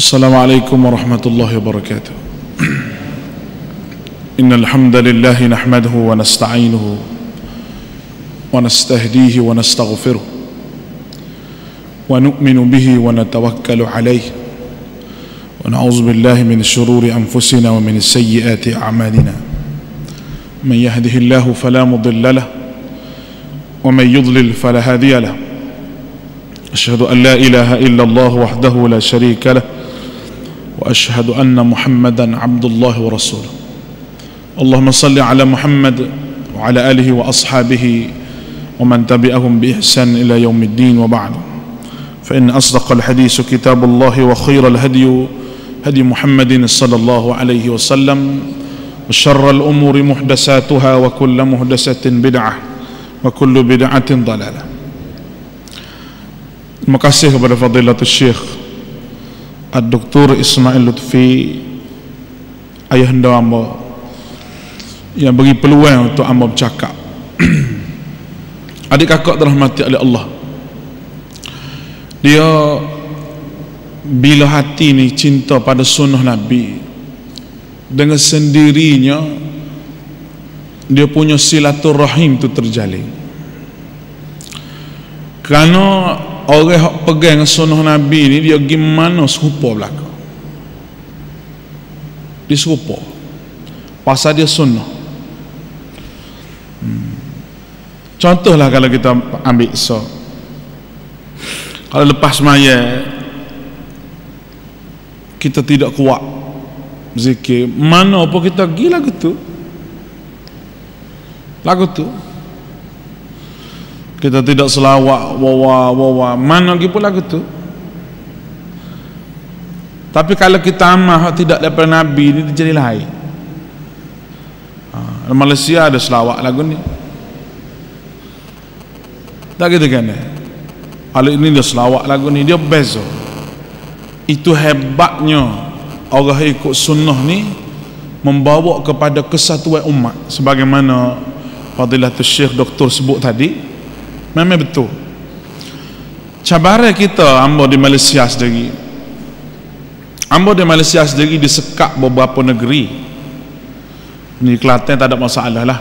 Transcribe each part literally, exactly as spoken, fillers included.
Assalamualaikum warahmatullahi wabarakatuh. Innal hamdalillah nahmaduhu wa nasta'inuhu wa nastahdihi wa nastaghfiruh wa nu'minu bihi wa natawakkalu alayhi wa na'udzu billahi min shururi anfusina wa min sayyiati a'malina. Man yahdihillahu fala mudilla lahu wa man yudlil fala hadiya lahu. Asyhadu an la ilaha illallah wahdahu la syarika lahu wa asyhadu anna Muhammadan abdullahi wa rasuluh. Allahumma salli ala Muhammad wa ala alihi wa ashabihi wa man tabi'ahum bi ihsan ila yaumiddin wa ba'du. Fa inna asdaqal hadits kitabullahi wa khairal hadi hadi Muhammadin sallallahu alaihi wasallam wa syarral umuri muhdatsatuha wa kullu muhdatsatin bid'ah wa kullu bid'atin dhalalah. Terima kasih kepada Fadilatul Syekh Ad-Doktor Ismail Lutfi, ayahanda hamba, yang bagi peluang untuk hamba bercakap. Adik kakak dirahmati oleh Allah, dia bila hati ni cinta pada sunnah Nabi, dengan sendirinya dia punya silaturahim tu terjalin. Kerana orang yang pegang sunnah Nabi ni, dia gimana serupa belakang, dia serupa pasal dia sunnah. hmm. Contohlah kalau kita ambil so, kalau lepas maya kita tidak kuat zikir, mana apa kita pergi lagu tu lagu tu kita tidak selawat wawa wawa, mana lagi pun lagu tu. Tapi kalau kita amal tidak daripada Nabi ni, dia jadi lain. ha, Malaysia ada selawat lagu ni, tak gitu kan? Kalau ini dia selawat lagu ni, dia beza. Itu hebatnya orang ikut sunnah ni, membawa kepada kesatuan umat. Sebagaimana Fadilatul Syekh Doktor sebut tadi, memang betul. Cabaran kita hamba di Malaysia sendiri, hamba di Malaysia sendiri disekap beberapa negeri. Ni Kelantan tak ada masalah lah.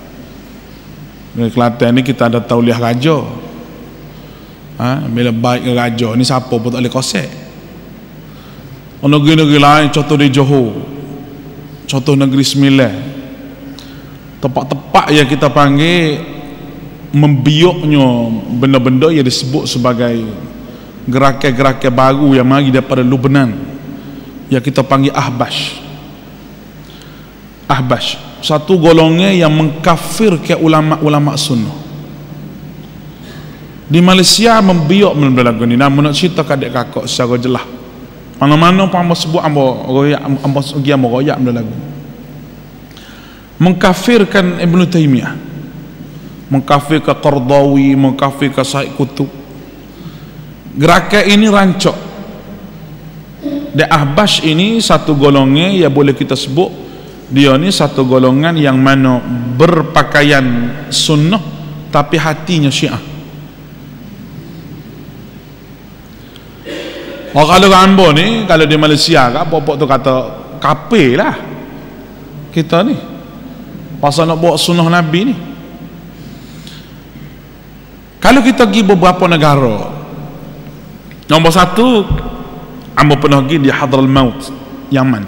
Di Kelantan ni kita ada tauliah raja. ha, Bila baik raja ni, siapa pun tak boleh kosek. Negeri-negeri lain, contoh di Johor, contoh negeri Sembilan, tempat-tempat yang kita panggil membioknya benda-benda yang disebut sebagai gerakan-gerakan baru yang mari daripada Lubnan, yang kita panggil Ahbash. Ahbash satu golongan yang mengkafirkan ulama-ulama sunnah. Di Malaysia membiok benda lagu ni. Namun nak cerita ke adik kakak secara jelas, mana-mana pun hamba sebut, hamba royak, hamba pergi hamba royak benda lagu, mengkafirkan Ibn Taymiyah, mengkafirkan Qardawi, mengkafirkan Said Qutb. Gerakan ini rancak. Dan Ahbash ini satu golongan yang boleh kita sebut, dia ni satu golongan yang mana berpakaian sunnah tapi hatinya syiah. Oh, kalau Rambo ni, kalau di Malaysia kan, pokok tu kata kafir lah kita ni, pasal nak bawa sunnah Nabi ni. Kalau kita pergi beberapa negara, nombor satu, hamba pernah pergi di Hadramaut, Yaman.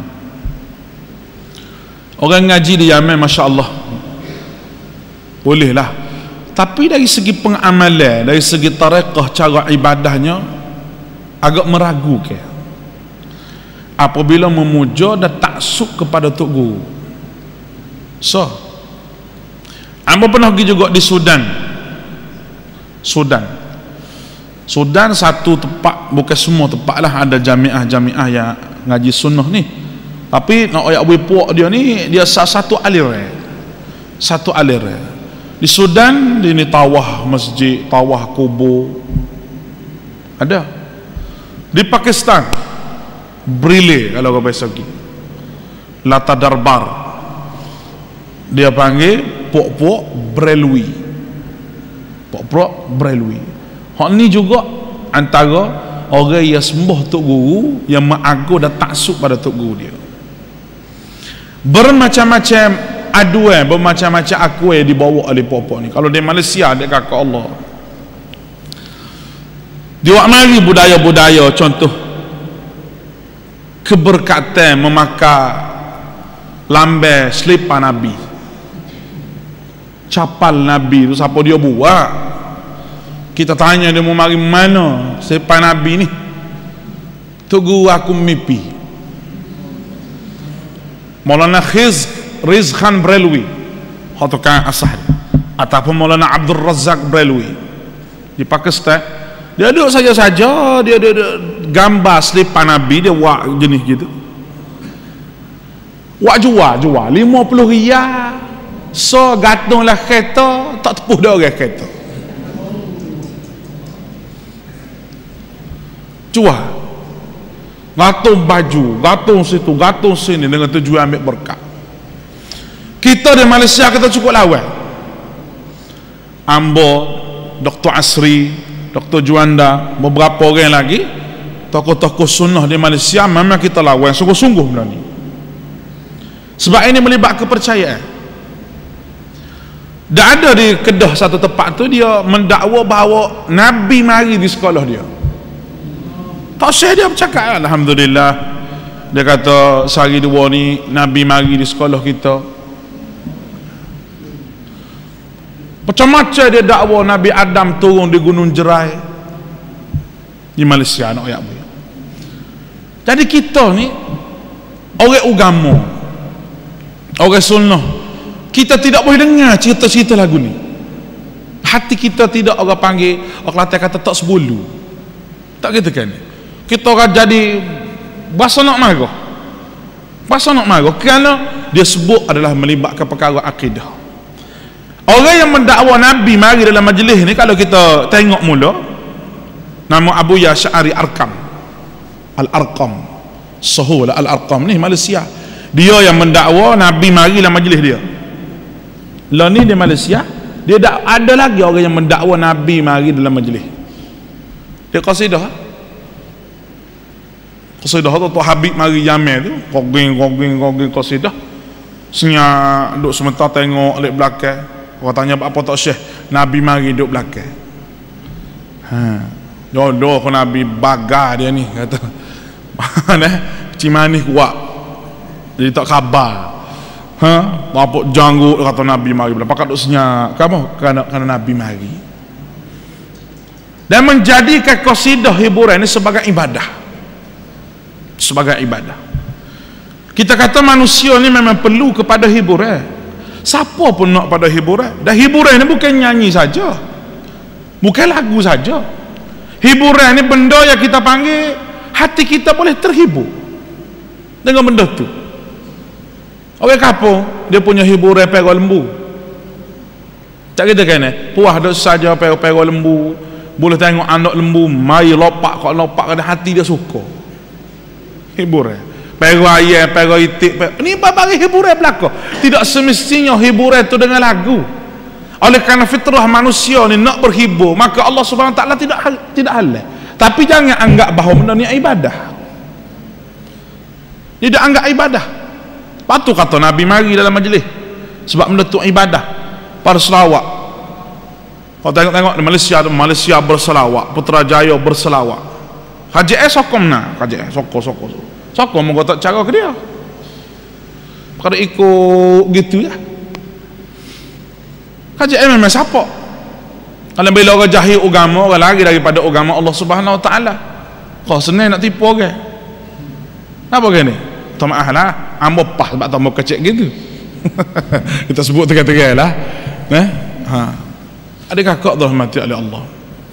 Orang ngaji di Yaman, Masya Allah, boleh lah. Tapi dari segi pengamalan, dari segi tariqah, cara ibadahnya agak meragukan apabila memuja dan taksub kepada Tok Guru. So, hamba pernah pergi juga di Sudan. Sudan Sudan satu tempat, bukan semua tempat lah, ada jamiah-jamiah yang ngaji sunnah ni. Tapi nak ayak puak dia ni, dia satu aliran, satu aliran. Di Sudan di ni tawah masjid, tawah kubur ada. Di Pakistan Brile, kalau kau biasa pergi Lata Darbar, dia panggil puak-puak Brelwi, puak-puak Brelwi. Hak ni juga antara orang yang sembah tok guru, yang mengagur dan taksub pada tok guru dia. Bermacam-macam aduan, bermacam-macam aku yang dibawa oleh popok ni. Kalau di Malaysia dia kakak Allah, dia mari budaya-budaya, contoh keberkatan memakai lambai selipar Nabi, capal Nabi tu siapa dia buat? Kita tanya dia mau mari mana selipar Nabi ni, tunggu aku mimpi. Maulana Khiz Riz Khan Brelwi atau kan asal, ataupun Maulana Abdul Razak Brelwi di Pakistan, dia duduk saja-saja, dia ada gambar selipar Nabi, dia buat jenis gitu, buat jual jual lima puluh riyal, so gantunglah kereta, tak tepuh dah orang kereta, jual gantung baju, gantung situ, gantung sini dengan tujuan ambil berkat. Kita di Malaysia kita cukup lawan. Ambo, Doktor Asri, Doktor Juanda, beberapa orang lagi, tokoh-tokoh sunnah di Malaysia memang kita lawan sungguh-sungguh benda ni. Sebab ini melibat kepercayaan. Dah ada di Kedah satu tempat tu, dia mendakwa bahawa Nabi mari di sekolah dia. Tak usah dia bercakap, alhamdulillah. Dia kata sehari dua ni Nabi mari di sekolah kita. Macam-macam dia dakwa Nabi Adam turun di Gunung Jerai di Malaysia, nak ayat boleh. Jadi kita ni orang agama, orang sunnah, kita tidak boleh dengar cerita-cerita lagu ni. Hati kita tidak, orang panggil, orang Kelantan kata tak sebulu. Tak gitu kan? Kita akan jadi bahasa nak marah, bahasa nak marah kerana dia sebut adalah melibatkan perkara akidah. Orang yang mendakwa Nabi mari dalam majlis ni, kalau kita tengok mula, nama Abu Ya Syari Arkam, Al-Arqam, Sahul Al-Arqam ni Malaysia. Dia yang mendakwa Nabi mari dalam majlis dia. Lah ni di Malaysia, dia tak ada lagi orang yang mendakwa Nabi mari dalam majlis. Dia qasidah. Qasidah tu Tok Habib mari Yamin tu, koging koging koging qasidah. Senyap duduk sebentar tengok alik belakang. Orang tanya apa tak Syekh, Nabi mari duduk belakang. Ha. Jodoh ke Nabi bagar dia ni kata. Mana cimani kuat. Jadi tak khabar. Ha, apa janggut kata Nabi mari belakang. Pakat duk senyap. Kamu kerana kerana Nabi mari. Dan menjadikan qasidah hiburan ini sebagai ibadah. Sebagai ibadah. Kita kata manusia ni memang perlu kepada hiburan. Siapa pun nak pada hiburan. Dan hiburan ni bukan nyanyi saja, bukan lagu saja. Hiburan ni benda yang kita panggil hati kita boleh terhibur dengan benda tu. Orang kampung dia punya hiburan perah lembu. Tak kira kan eh? Puas duk saja perah-perah lembu, boleh tengok anak lembu mai lopak kok lopak kat hati dia suka. Hiburan, perah ayam, perah itik, perah. Ni bagi hiburan belaka. Tidak semestinya hiburan itu dengan lagu. Oleh kerana fitrah manusia ni nak berhibur, maka Allah Subhanahu Wa Taala tidak tidak halal. Tapi jangan anggap bahawa benda ni ibadah. Tidak anggap ibadah. Patu kata Nabi mari dalam majlis sebab benda tu ibadah. Para selawat. Kau tengok-tengok di Malaysia, Malaysia berselawat, Putrajaya berselawat. Haji eh sokong nak, haji eh sokong sokong sokong mau tak cara ke dia. Kalau ikut gitu ya. Haji eh memang siapa? Kalau bila orang jahil agama, orang lari daripada agama Allah Subhanahu Wa Taala. Kau senang nak tipu orang. Okay? Apa gini? Tak maaf lah, ambo pas sebab ambo kecil gitu. Kita sebut tengah-tengah lah. Eh? Ha. Adakah kau dirahmati oleh Allah?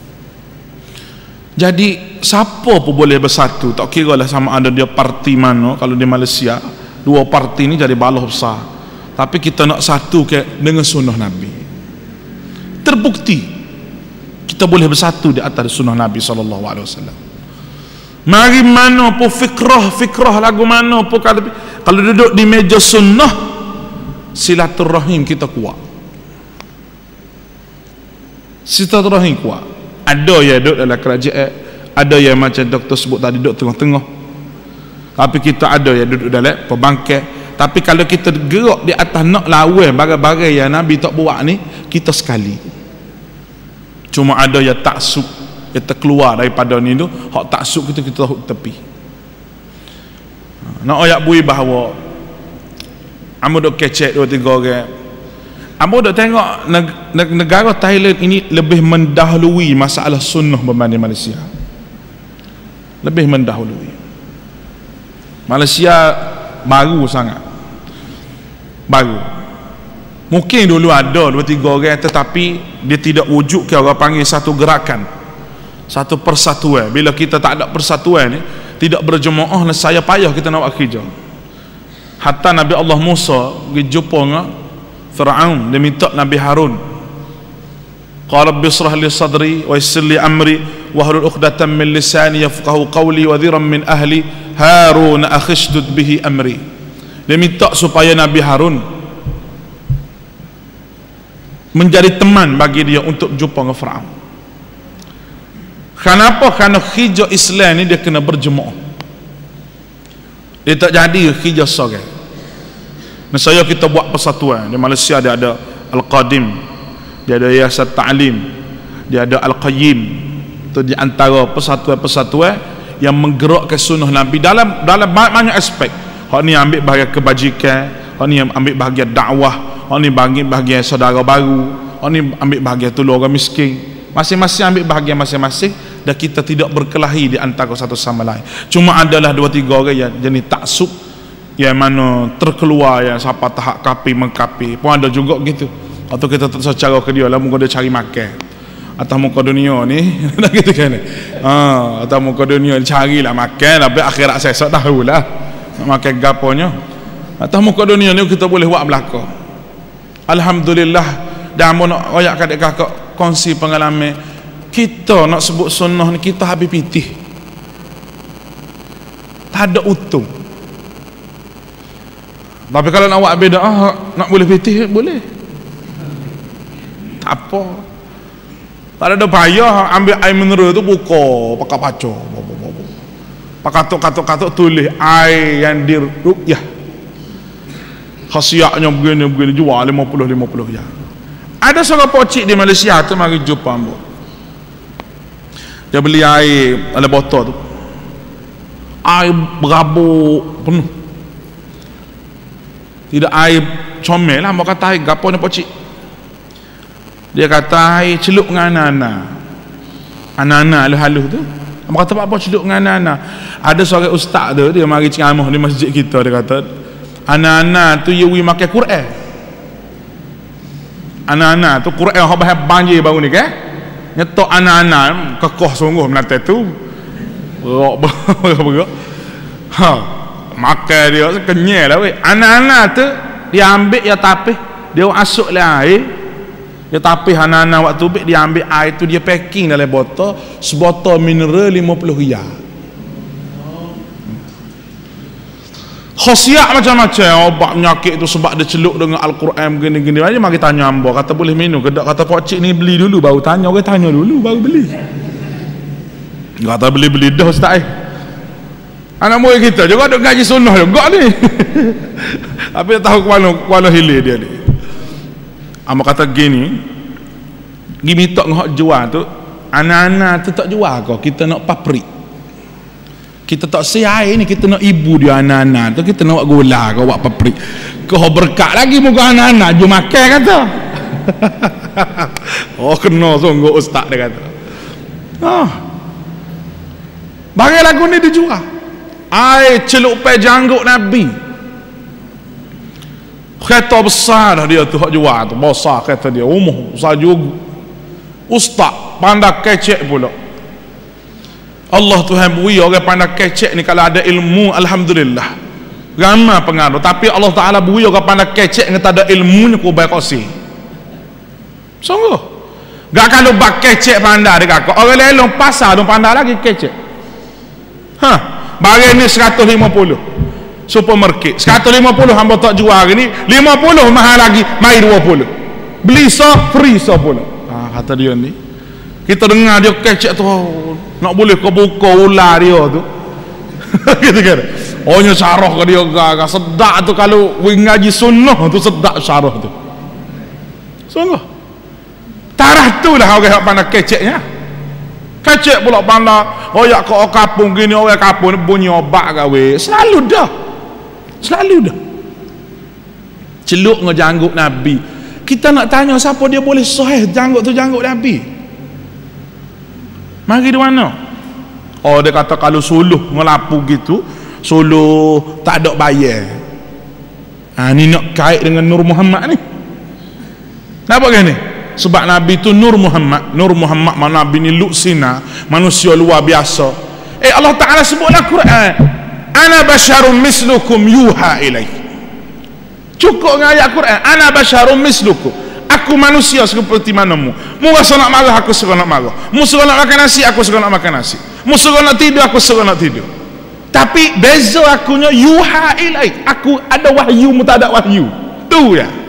Jadi siapa pun boleh bersatu, tak kira lah sama ada dia parti mana. Kalau di Malaysia dua parti ni jadi balah besar, tapi kita nak satu ke dengan sunnah Nabi. Terbukti kita boleh bersatu di atas sunnah Nabi sallallahu alaihi wasallam. Mari mana pun fikrah fikrah lagu mana pun, kalau, kalau duduk di meja sunnah, silaturahim kita kuat, silaturahim kuat. Ada ya duduk dalam kerajaan, ada yang macam doktor sebut tadi duduk tengah-tengah, tapi kita ada yang duduk dalam pembangkang. Tapi kalau kita gerak di atas nak lawan bagai-bagai yang Nabi tak buat ni, kita sekali. Cuma ada yang taksub, yang terkeluar daripada ni tu, hak taksub kita kita tahu tepi. Nak ayat bui bahawa amo dok kecek dua tiga orang. Amo dok tengok negara Thailand ini lebih mendahului masalah sunnah berbanding Malaysia. Lebih mendahului. Malaysia baru sangat. Baru. Mungkin dulu ada dua tiga orang, tetapi dia tidak wujud ke orang panggil satu gerakan, satu persatuan. Bila kita tak ada persatuan ni, tidak berjemaah, saya payah kita nak buat kerja. Hatta Nabi Allah Musa pergi jumpa dengan Fir'aun, dia minta Nabi Harun, qala rabbi israh li sadri wa yassir li amri wahlul 'uqdatam min lisani yafqahu qawli wa dhiran min ahli Harun akhishdud bihi amri. Dia minta supaya Nabi Harun menjadi teman bagi dia untuk jumpa dengan Fir'aun. Kenapa? Kerana hijau Islam ni dia kena berjemaah. Dia tak jadi hijau sorang. Misalnya kita buat persatuan. Di Malaysia dia ada Al-Qadim, dia ada Yayasan Ta'lim, dia ada Al-Qayyim. Itu di antara persatuan-persatuan yang menggerakkan sunnah Nabi dalam dalam banyak aspek. Hak ni ambil bahagian kebajikan, hak ni ambil bahagian dakwah, hak ni ambil bahagian saudara baru, hak ni ambil bahagian tolong orang miskin. Masing-masing ambil bahagian masing-masing, dan kita tidak berkelahi di antara satu sama lain. Cuma adalah dua tiga orang yang jenis taksub, yang mana terkeluar, yang siapa tahap kapi mengkapi pun ada juga gitu. Atau kita tak secara ke dia lah, muka dia cari makan atas muka dunia ni gitu kan. Ha, atas muka dunia carilah makan, tapi akhirat saya tak tahulah nak makan gaponya. Atas muka dunia ni kita boleh buat belaka. Alhamdulillah. Dan mau nak royak kakak kongsi pengalaman kita nak sebut sunnah ni, kita habis pitih, tak ada utuh. Tapi kalau nak buat beda, ah, nak boleh pitih boleh, tak apa, tak ada payah. Ambil air mineral tu buka pakai paco, pakai katuk-katuk-katuk tulis air yang diruqyah, khasiatnya begini begini, jual lima puluh lima puluh ya. Ada seorang pocik di Malaysia tu mari jumpa ambo. Dia beli air dalam botol tu, air berabuk penuh, tidak air comel lah, mau kata air gapo ni pocik. Dia kata air celup dengan anak-anak, anak-anak halus-halus tu. Mau kata apa celup dengan anak-anak. Ada seorang ustaz tu, dia mari ceramah di masjid kita, dia kata anak-anak tu yewi makan Quran. Anak-anak tu Quran hak bahas banjir baru ni kan, nyetok anak-anak kekoh sungguh melantai tu rok berak ha, makan dia kenyal lah weh. Anak-anak tu dia ambil ya tapih, dia masuk lah air, dia tapih anak-anak waktu ambil, dia ambil air tu, dia packing dalam botol, sebotol mineral lima puluh riyal. Khasiat macam-macam obat penyakit tu sebab dia celuk dengan Al-Quran begini-gini aja. Mari tanya hamba, kata boleh minum ke tak? Kata pocik ni beli dulu baru tanya. Orang tanya dulu baru beli. Kata beli-beli dah ustaz eh. Anak murid kita juga ada gaji sunnah juga ni. Tapi dia tahu ke mana, ke mana hilir dia ni. Hamba kata gini, gi minta ngok jual tu, anak-anak tu tak jual kau, kita nak paprik. Kita tak siai ni, kita nak ibu dia anak-anak tu, kita nak buat gula kau buat paprik. Kau berkat lagi muka anak-anak dia makan kata. Oh kena sungguh ustaz dia kata. Ah. Barang lagu ni dijual. Air celup pai janggut Nabi. Kereta besar dah dia tu hak jual tu, besar kereta dia, umur besar juga. Ustaz pandai kecek pula. Allah Tuhan beri orang pandai kecek ni kalau ada ilmu, alhamdulillah. Ramai pengaruh, tapi Allah Taala beri orang pandai kecek dengan tak ada ilmunya ku baik kasih. Sungguh. Gak kalau bak kecek pandai dekat kau. Orang lain pasar dong pandai lagi kecek. Ha, barang ni seratus lima puluh. Supermarket seratus lima puluh hamba tak jual hari ni, lima puluh mahal lagi, mai dua puluh. Beli so free so puluh. Ha, kata dia ni. Kita dengar dia kecek tu, nak boleh kau buka ular dia tu. Gitu kan. Oh nya syarah ke dia gagah sedak tu kalau ngaji sunnah tu sedak syarah tu. Sungguh. Tarah tu lah orang hak pandai keceknya. Kecek pula pandai royak ke kampung gini, orang kampung bunyi obat gawe. Selalu dah. Selalu dah. Celuk ngejanggut Nabi. Kita nak tanya siapa dia boleh sahih janggut tu janggut Nabi. Mari di mana? Oh dia kata kalau suluh ngelapu gitu, suluh tak ada bayar. Ha ni nak kait dengan Nur Muhammad ni. Kenapa gini? Sebab Nabi tu Nur Muhammad. Nur Muhammad mana Nabi ni luksina, manusia luar biasa. Eh Allah Taala sebutlah Quran, ana basyarum mislukum yuha ilai. Cukup dengan ayat Quran, ana basyarum mislukum. Aku manusia seperti manamu. Mu rasa nak marah, aku suka nak marah. Mu suka nak makan nasi, aku suka nak makan nasi. Mu suka nak tidur, aku suka nak tidur. Tapi beza akunya yuha ilai. Aku ada wahyu, mu tak ada wahyu. Tu ya.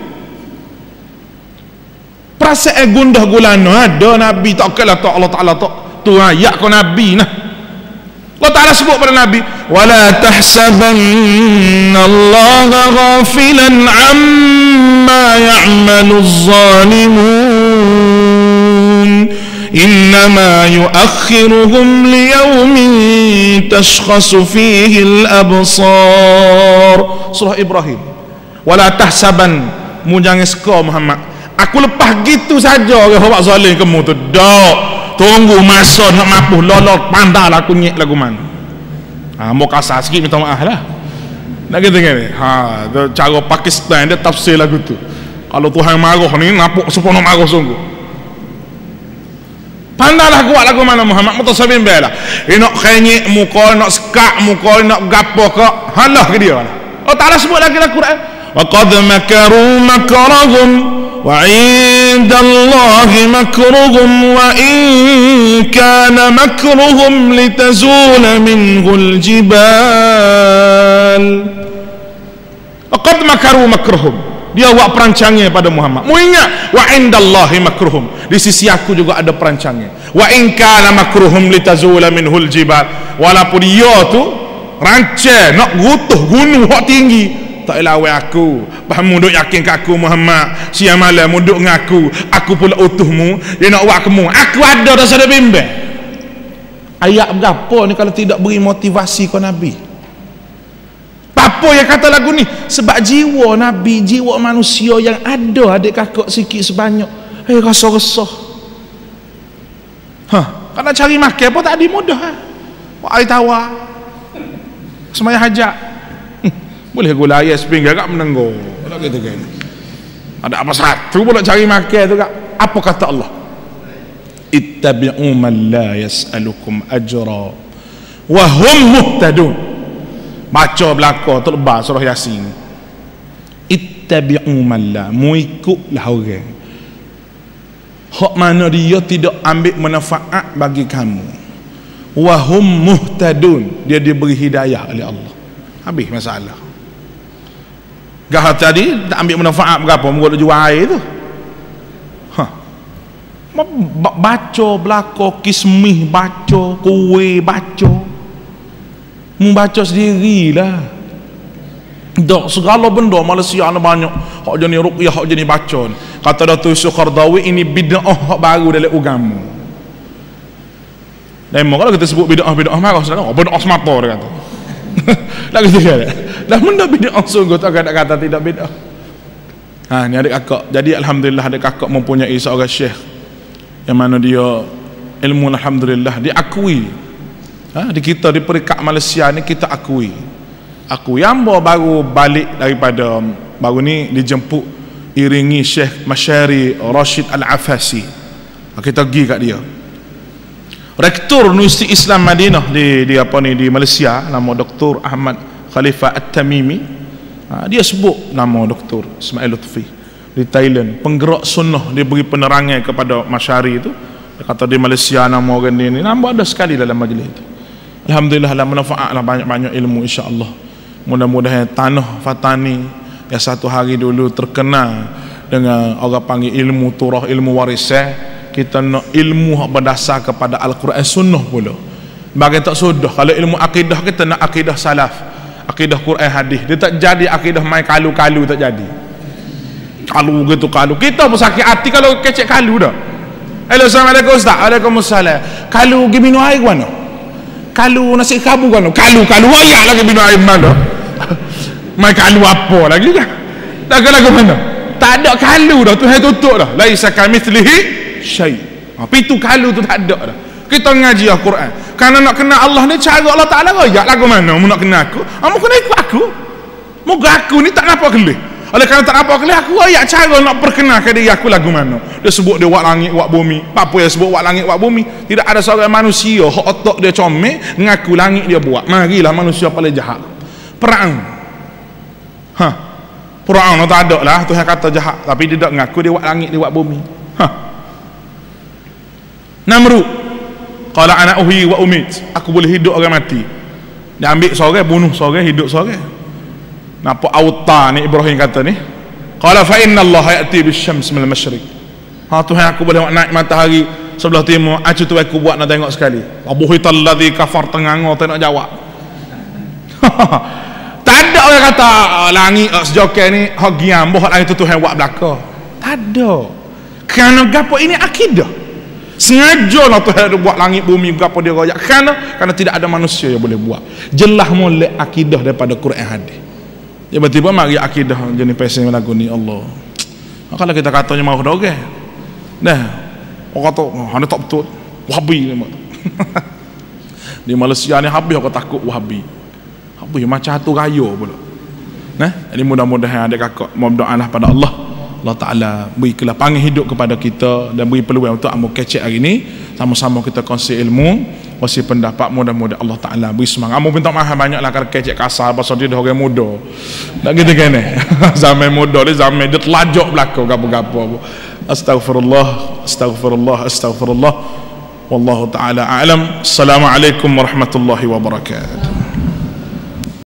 Perasaan gundah gulana ada Nabi tak kala tak Allah Taala tak. Tu ayat ko Nabi nah. Allah Taala sebut pada Nabi, wala tahsabanna Allah ghafilan amma ya'malu adh-dhalimun innama yuakhiruhum liyawmin tashkhasu fihi al-absar. Surah Ibrahim. Wala tahsaban, mu jangan seka Muhammad, aku lepas gitu saja orang hak zalim kamu tu. Dak. Tunggu masa nak mapuh lolot pandai lah aku nyek lagu mana. Ha mau kasar sikit minta maaf lah. Nak kata kan? Ha tu cara Pakistan dia tafsir lagu tu. Kalau Tuhan marah ni napuk sepono marah sungguh. Pandailah kuat lagu mana Muhammad mutasabim bela. Eh nak kanyek muka, nak sekak muka, nak gapo ke? Halah ke dia lah. Oh Taala sebut lagi dalam Quran. Wa qad makaru makrahum wa 'indallahi makruhum wa in kana makruhum litazula minhul jibal. Wa qad makaru makruhum, dia buat perancangnya pada Muhammad. Mu ingat wa 'indallahi makruhum, di sisi aku juga ada perancangnya. Wa in kana makruhum litazula minhul jibal, walaupun dia tu rancang nak gutuh gunung hak tinggi, tak lawan aku. Bahamu duk yakin ke aku Muhammad, siang malam mu duk dengan aku, aku pula utuhmu, dia nak buat kamu, aku ada dah sada bimbang. Ayat berapa ni kalau tidak beri motivasi ke Nabi? Apa yang kata lagu ni? Sebab jiwa Nabi, jiwa manusia yang ada adik kakak sikit sebanyak, eh rasa resah. Ha, kalau cari makan pun tak ada mudah. Ha? Buat air tawar, semayang hajat, boleh gula ayam sepinggan kak menenggur. Kalau gitu kan, ada apa satu pula cari makan tu kak. Apa kata Allah? Ittabi'u man la yas'alukum ajra wa hum muhtadun. Baca belaka tu lebar surah Yasin. Ittabi'u man la, mu ikutlah orang hak mana dia tidak ambil manfaat bagi kamu. Wa hum muhtadun, dia diberi hidayah oleh Allah. Habis masalah. Gah tadi tak ambil manfaat berapa muka jual air tu. Ha. Baca belaka kismih, baca kuih, baca. Mu baca sendirilah. Dak segala benda Malaysia ada banyak hak jenis ruqyah, hak jenis baca. Kata Datuk Yusuf Qardawi, ini bid'ah hak baru dalam agama. Demo kalau kita sebut bid'ah bid'ah marah sudah. Oh, bid'ah semata dia kata. Lagi tu kan. Dah benda bid'ah sungguh tak ada kata tidak bid'ah. Ha ni adik kakak. Jadi alhamdulillah adik kakak mempunyai seorang syekh yang mana dia ilmu alhamdulillah diakui. Ha di kita di peringkat Malaysia ni kita akui. Aku yang baru balik daripada baru ni dijemput iringi Syekh Masyari Rashid Al-Afasi. Kita pergi kat dia. Rektor Universiti Islam Madinah di di apa ni di Malaysia, nama Doktor Ahmad Khalifah At-Tamimi. Ha, dia sebut nama Doktor Ismail Lutfi di Thailand, penggerak sunnah. Dia beri penerangan kepada Masyari itu. Dia kata di Malaysia nama orang dia ni, nama ada sekali dalam majlis itu. Alhamdulillah lah, manfaatlah banyak-banyak ilmu insya-Allah. Mudah-mudahan tanah Fatani yang satu hari dulu terkenal dengan orang panggil ilmu turah, ilmu warisan, kita nak ilmu yang berdasar kepada Al-Quran Sunnah pula. Bagi tak sudah kalau ilmu akidah kita nak akidah salaf, akidah Quran hadis. Dia tak jadi akidah main kalu-kalu, tak jadi. Kalu gitu kalu. Kita pun sakit hati kalau kecek kalu dah. Hello, assalamualaikum ustaz. Waalaikumsalam. Kalu pergi minum air mana? Kalu nasi kabu kan? Kalu kalu ayak lagi minum air mana? Mai kalu apa lagi kan? Tak lagu mana? Tak ada kalu dah, Tuhan tutup dah. Laisa kamitslihi syai. Ha, pitu kalu tu tak ada dah. Kita ngaji Al-Quran. Karena nak kenal Allah ni cara Allah Taala ayak lagu mana? Mu nak kenal aku? Kamu kena ikut aku. Moga aku ni tak apa kelih. Oleh kerana tak apa kelih aku ayak cara nak perkenalkan diri aku lagu mana. Dia sebut dia wak langit wak bumi. Apa yang sebut wak langit wak bumi? Tidak ada seorang manusia hak otak dia comel ngaku langit dia buat. Marilah manusia paling jahat. Perang. Ha. Perang no tak ada lah, Tuhan kata jahat, tapi dia tak ngaku dia wak langit dia wak bumi. Ha. Namrud qala ana uhi wa umit. Aku boleh hidup orang mati. Dia ambil seorang bunuh seorang, hidup seorang. Napa auta ni Ibrahim kata ni? Qala fa inna Allah ya'ti bisyams min al-masyriq. Ha, Tuhan aku boleh naik matahari sebelah timur. Acu tu aku buat nak tengok sekali. Abuhital ladzi kafar tengangor tak nak jawab. Tak ada orang kata oh, langit oh, sejokai ni hak giam boh langit tu Tuhan buat belaka. Tak ada. Kerana gapo ini akidah. Sengaja lah Tuhan buat langit bumi gapo dia royak. Kerana kerana tidak ada manusia yang boleh buat. Jelas molek akidah daripada Quran hadis. Ya tiba-tiba mari akidah jenis pesen lagu ni Allah. Kalau kita katanya mau dah okey. Dah. Orang kata, oh, anda tak betul. Wahabi ni. Di Malaysia ni habis aku takut Wahabi. Habis macam hatu raya pula. Nah, jadi mudah-mudahan adik kakak mohon doalah pada Allah. Allah Taala beri kelapangan hidup kepada kita dan beri peluang untuk amu kecek hari ni. Sama-sama kita kongsi ilmu, kongsi pendapat, mudah-mudahan Allah Taala beri semangat. Amu minta maaf banyaklah kalau kecek kasar pasal dia dah orang muda. Tak gitu kan eh. Zaman muda ni zaman dia telajak belaka gapo-gapo. Astaghfirullah, astaghfirullah, astaghfirullah. Wallahu taala a'lam. Assalamualaikum warahmatullahi wabarakatuh.